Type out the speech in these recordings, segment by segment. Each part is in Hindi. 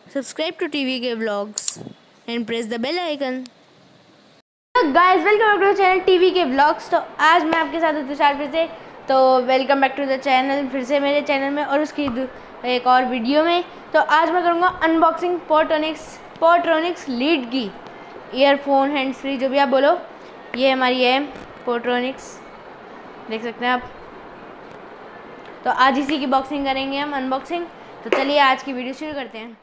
Subscribe to T.V.K vlogs and press the bell icon. Guys welcome back to channel TV के व्लॉग्स। तो आज मैं आपके साथ तुषार फिर से। तो welcome back to the channel फिर से मेरे चैनल में और उसकी एक और वीडियो में। तो आज मैं करूँगा अनबॉक्सिंग पोर्ट्रॉनिक्स लीड की ईयरफोन हैंड्स फ्री जो भी आप बोलो। ये हमारी है पोर्ट्रॉनिक्स, देख सकते हैं आप। तो आज इसी की बॉक्सिंग करेंगे हम, अनबॉक्सिंग। तो चलिए आज की वीडियो शुरू करते हैं।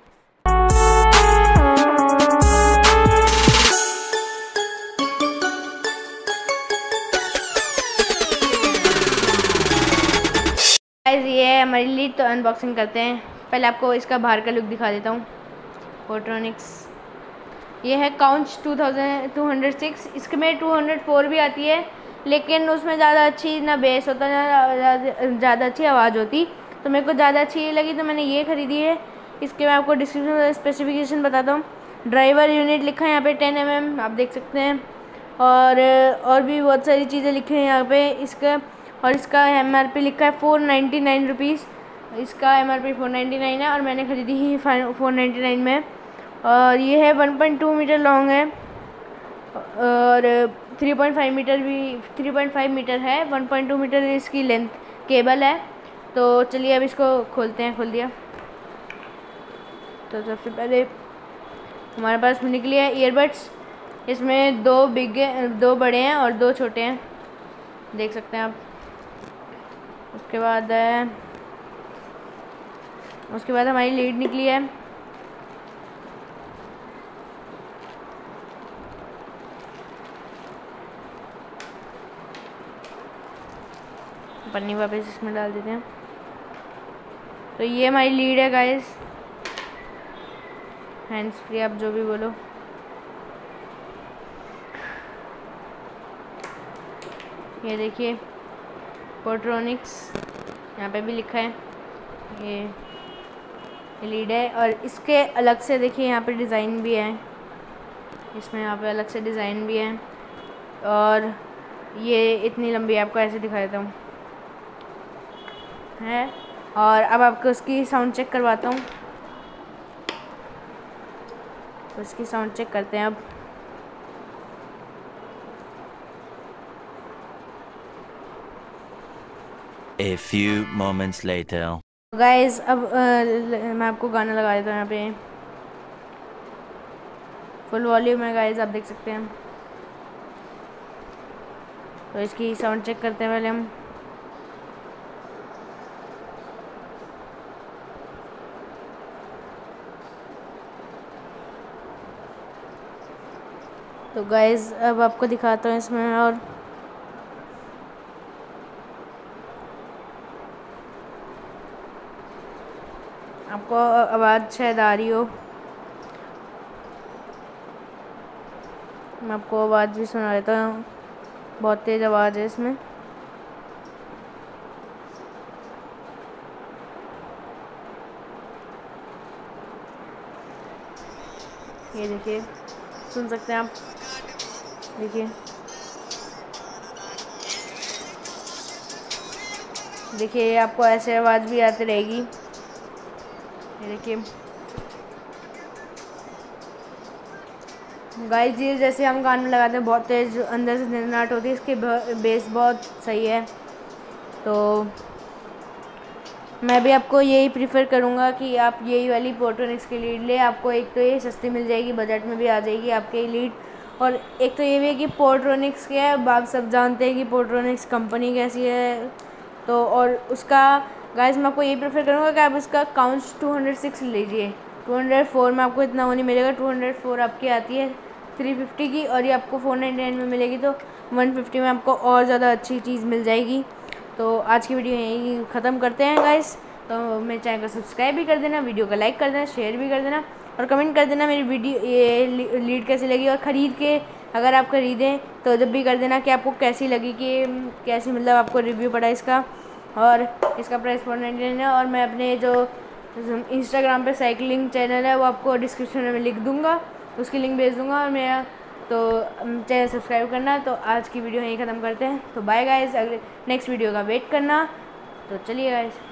ये है हमारी लीड, तो अनबॉक्सिंग करते हैं। पहले आपको इसका बाहर का लुक दिखा देता हूँ। पोर्ट्रॉनिक्स ये है कॉन्च 206। इसमें 204 भी आती है, लेकिन उसमें ज़्यादा अच्छी ना बेस होता ना ज़्यादा अच्छी आवाज़ होती। तो मेरे को ज़्यादा अच्छी लगी तो मैंने ये ख़रीदी है। इसके मैं आपको डिस्क्रिप्शन में स्पेसिफिकेशन बताता हूँ। ड्राइवर यूनिट लिखा है यहाँ पे 10 mm, आप देख सकते हैं। और भी बहुत सारी चीज़ें लिखी हैं यहाँ पे। इसका MRP लिखा है 499 रुपीज़। इसका MRP 499 है और मैंने ख़रीदी ही 499 में। और ये है 1.2 मीटर लॉन्ग है और 3.5 मीटर है। 1.2 मीटर इसकी लेंथ केबल है। तो चलिए अब इसको खोलते हैं। खोल दिया। तो सबसे पहले हमारे पास निकली है ईयरबड्स। इसमें दो बड़े हैं और दो छोटे हैं, देख सकते हैं आप। उसके बाद हमारी लीड निकली है। पन्नी वापस इसमें डाल देते हैं। तो ये हमारी लीड है गाइस, हैंड्स फ्री आप जो भी बोलो। ये देखिए पोर्ट्रॉनिक्स यहाँ पे भी लिखा है। ये लीड है और इसके अलग से देखिए यहाँ पे डिज़ाइन भी है। इसमें यहाँ पे अलग से डिज़ाइन भी है और ये इतनी लंबी आपको ऐसे दिखा देता हूँ है। और अब आपको उसकी साउंड चेक करवाता हूँ। तो इसकी साउंड चेक करते हैं अब। A few moments later. Guys अब मैं आपको गाना लगा देता हूँ। यहाँ पे फुल वॉल्यूम है गाइस, आप देख सकते हैं। तो इसकी साउंड चेक करते हैं पहले हम। तो गाइस अब आपको दिखाता हूँ इसमें। और आपको आवाज़ शायद आ रही हो, मैं आपको आवाज़ भी सुना देता हूँ। बहुत तेज़ आवाज़ है इसमें। ये देखिए, सुन सकते हैं आप। देखिए आपको ऐसे आवाज़ भी आती रहेगी। ये देखिए गाइस, ये जैसे हम कान में लगाते हैं बहुत तेज़ अंदर से झनझनाहट होती है। इसकी बेस बहुत सही है। तो मैं भी आपको यही प्रीफर करूँगा कि आप यही वाली पोर्ट्रॉनिक्स की लीड ले। आपको एक तो ये सस्ती मिल जाएगी, बजट में भी आ जाएगी आपके लीड। और एक तो ये भी है कि पोर्ट्रॉनिक्स क्या है, आप सब जानते हैं कि पोर्ट्रॉनिक्स कंपनी कैसी है। तो और उसका गाइस मैं आपको यही प्रेफर करूँगा कि आप उसका कॉन्च 206 लीजिए। 204 में आपको इतना वो नहीं मिलेगा। 204 आपकी आती है 350 की और ये आपको 499 में मिलेगी। तो 150 में आपको और ज़्यादा अच्छी चीज़ मिल जाएगी। तो आज की वीडियो यहीं ख़त्म करते हैं गाइस। तो मेरे चैनल को सब्सक्राइब भी कर देना, वीडियो को लाइक कर देना, शेयर भी कर देना और कमेंट कर देना मेरी वीडियो ये लीड कैसी लगी। और ख़रीद के अगर आप ख़रीदें तो जब भी कर देना कि आपको कैसी लगी, कि कैसी मतलब आपको रिव्यू पड़ा इसका। और इसका प्राइस 499 है। और मैं अपने जो इंस्टाग्राम पे साइकिलिंग चैनल है वो आपको डिस्क्रिप्शन में लिख दूँगा, उसकी लिंक भेज दूँगा। और मेरा तो चैनल सब्सक्राइब करना। तो आज की वीडियो यहीं ख़त्म करते हैं। तो बाय गाइस, अगले नेक्स्ट वीडियो का वेट करना। तो चलिए गाइस।